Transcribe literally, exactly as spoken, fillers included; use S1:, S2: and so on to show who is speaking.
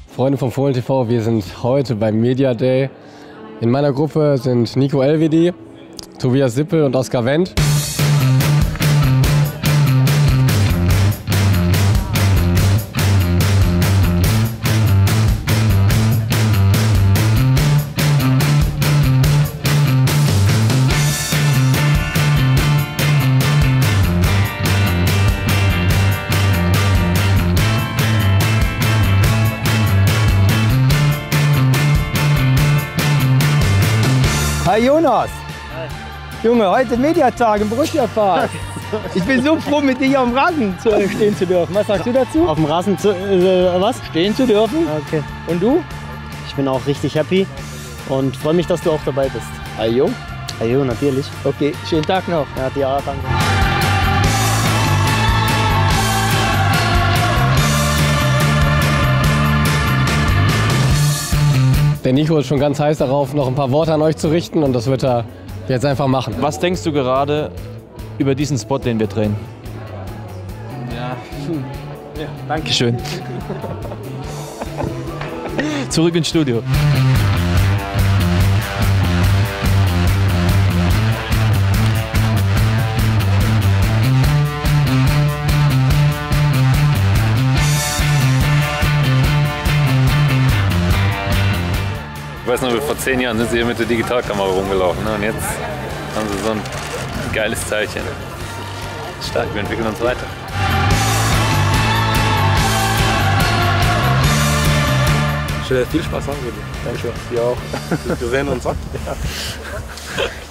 S1: Freunde vom Fohlen T V, wir sind heute beim Media Day. In meiner Gruppe sind Nico Elvedi, Tobias Sippel und Oskar Wendt.
S2: Hi Jonas! Hi. Junge, heute Mediatag im Borussia Park. Ich bin so froh, mit dir hier am Rasen zu, äh, stehen zu dürfen. Was sagst du dazu?
S3: Auf dem Rasen zu, äh, was?
S2: Stehen zu dürfen.
S3: Okay.
S2: Und du?
S3: Ich bin auch richtig happy und freue mich, dass du auch dabei bist.
S2: Hi Jo.
S3: Hi Jo, natürlich.
S2: Okay, schönen Tag noch.
S3: Ja, dir auch, danke.
S1: Der Nico ist schon ganz heiß darauf, noch ein paar Worte an euch zu richten und das wird er jetzt einfach machen.
S4: Was denkst du gerade über diesen Spot, den wir drehen?
S5: Ja,
S4: ja danke schön. Zurück ins Studio.
S5: Ich weiß noch, vor zehn Jahren sind sie hier mit der Digitalkamera rumgelaufen, ne? Und jetzt haben sie so ein geiles Teilchen. Stark, wir entwickeln uns weiter.
S6: Ich wünsche dir viel Spaß haben. Danke. Dir auch. Wir sehen uns. Ja.